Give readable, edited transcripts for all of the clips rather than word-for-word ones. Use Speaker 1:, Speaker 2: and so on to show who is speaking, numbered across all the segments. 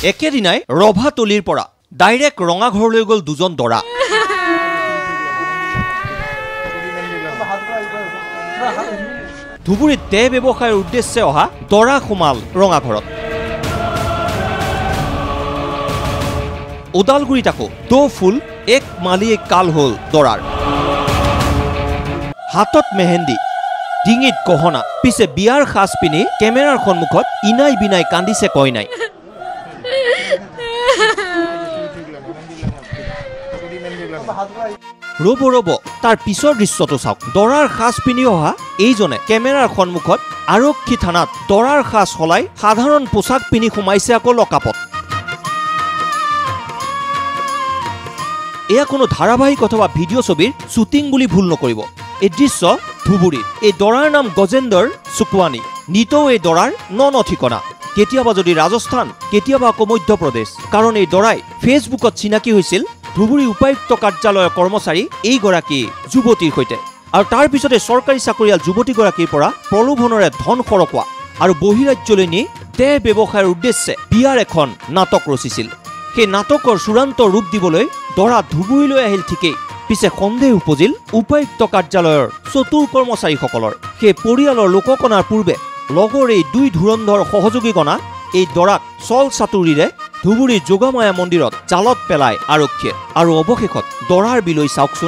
Speaker 1: একেদিনাই ৰভাতলিৰ পৰা ডাইৰেক্ট ৰঙাঘৰলৈ গ'ল দুজন দৰা। ধুবুৰীত তেহ ব্যৱসায়ৰ উদ্দেশ্যে অহা দৰা সোমাল ৰঙাঘৰত। ওদালগুৰিত আকৌ দো ফুল এক মালি এক কাল হ'ল দৰাৰ। হাতত মেহেন্দি, ডিঙিত গহনা, পিছে বিয়াৰ সাজ পিন্ধি কেমেৰাৰ সন্মুখত ইনাই বিনাই কান্দিছে কইনাই। ৰ'ব তাৰ পিছৰ দৃশ্যটো চাওক। দৰাৰ সাজ পিন্ধি অহা এইজনে কেমেৰাৰ সন্মুখত আৰক্ষী থানাত দৰাৰ সাজ সলাই সাধাৰণ পোছাক পিন্ধি সোমাইছে আকৌ লকাপত। এয়া কোনো ধাৰাবাহিক অথবা ভিডিঅ' ছবিৰ শ্বুটিং বুলি ভুল নকৰিব। এই দৃশ্য ধুবুৰীৰ। এই দৰাৰ নাম গজেন্দৰ চুকৱানী। নিতৌ এই দৰাৰ ন ঠিকনা। কেতিয়াবা যদি ৰাজস্থান, কেতিয়াবা আকৌ মধ্যপ্ৰদেশ। কাৰণ এই দৰাই ফেচবুকত চিনাকি হৈছিল ধুবুৰী উপায়ুক্ত কাৰ্যালয়ৰ কৰ্মচাৰী এইগৰাকী যুৱতীৰ সৈতে। আৰু তাৰ পিছতে চৰকাৰী চাকৰিয়াল যুৱতীগৰাকীৰ পৰা প্ৰলোভনেৰে ধন সৰকোৱা আৰু বহিৰাজ্যলৈ নি তেহ ব্যৱসায়ৰ উদ্দেশ্যে বিয়াৰ এখন নাটক ৰচিছিল। সেই নাটকৰ চূড়ান্ত ৰূপ দিবলৈ দৰা ধুবুৰীলৈ আহিল ঠিকেই, পিছে সন্দেহ উপজিল উপায়ুক্ত কাৰ্যালয়ৰ চতুৰ কৰ্মচাৰীসকলৰ। সেই পৰিয়ালৰ লোককণাৰ পূৰ্বে লগৰ এই দুই ধুৰন্ধৰ সহযোগীগণা এই দৰাক চল চাতুৰিৰে ধুবুৰী যোগামায়া মন্দিৰত জালত পেলাই আৰক্ষীয়ে। আৰু অৱশেষত দৰাৰ বিলৈ চাওকচোন।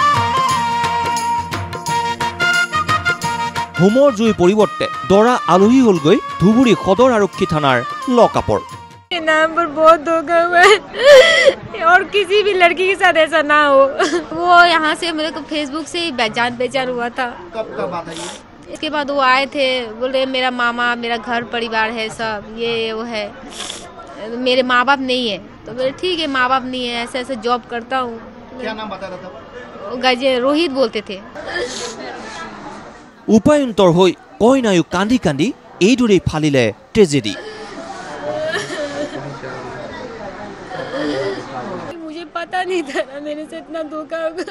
Speaker 1: হোমৰ জুইৰ পৰিৱৰ্তে দৰা আলহী হ'লগৈ ধুবুৰী সদৰ আৰক্ষী থানাৰ লকআপৰ।
Speaker 2: नाम पर बहुत धोखा हुआ है और किसी भी लड़की के साथ ऐसा ना हो। वो यहाँ से मेरे को फेसबुक से ही जान पहचान हुआ था।
Speaker 3: कब बात है ये?
Speaker 2: इसके बाद वो आए थे, बोले मेरा मामा, मेरा घर परिवार है सब, ये वो है, मेरे माँ बाप नहीं है। तो बोले ठीक है, माँ बाप नहीं है, ऐसे ऐसे जॉब करता हूँ।
Speaker 3: क्या नाम बता रहा था?
Speaker 2: गजे रोहित बोलते थे।
Speaker 1: উপায়ন্তৰ হৈ কইনায়ো কান্দি কান্দি এইদৰেই ফালিলে ট্ৰেজেডি।
Speaker 2: मुझे पता नहीं था ना मेरे से इतना धोखा होगा।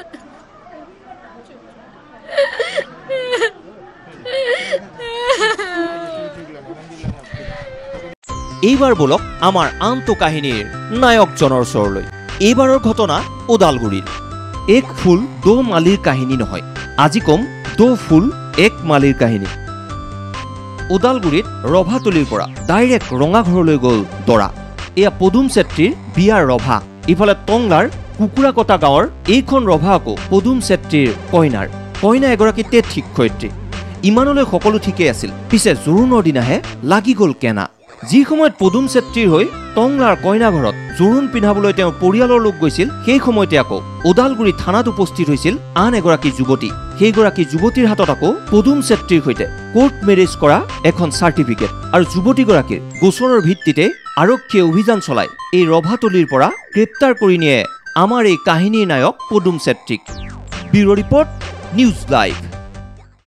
Speaker 1: এইবাৰ বলক আমাৰ আনটো কাহিনীৰ নায়কজনৰ ওচৰলৈ। এইবাৰৰ ঘটনা ওদালগুৰিৰ। এক ফুল দো মালিৰ কাহিনী নহয়, আজি কম দো ফুল এক মালিৰ কাহিনী। ওদালগুৰিত ৰভাতলিৰ পৰা ডাইৰেক্ট ৰঙাঘৰলৈ গ'ল দৰা। এয়া পদুম চেত্ৰীৰ বিয়াৰ ৰভা। ইফালে টংলাৰ কুকুৰাকটা গাঁৱৰ এইখন ৰভা আকৌ পদুম চেত্ৰীৰ কইনাৰ। কইনা এগৰাকী টেট শিক্ষয়িত্ৰী। ইমানলৈ সকলো ঠিকেই আছিল, পিছে জোৰোণৰ দিনাহে লাগি গ'ল কেনা। যি সময়ত পদুম চেত্ৰীৰ হৈ টংলাৰ কইনা ঘৰত জোৰোণ পিন্ধাবলৈ তেওঁৰ পৰিয়ালৰ লোক গৈছিল, সেই সময়তে আকৌ ওদালগুৰি থানাত উপস্থিত হৈছিল আন এগৰাকী যুৱতী। সেইগৰাকী যুৱতীৰ হাতত আকৌ পদুম চেত্ৰীৰ সৈতে কোৰ্ট মেৰেজ কৰা এখন চাৰ্টিফিকেট। আৰু যুৱতীগৰাকীৰ গোচৰৰ ভিত্তিতে আৰক্ষীয়ে অভিযান চলাই এই ৰভাতলিৰ পৰা গ্ৰেপ্তাৰ কৰি নিয়ে আমাৰ এই কাহিনীৰ নায়ক পদুম চেত্ৰীক। Bureau' report, news live.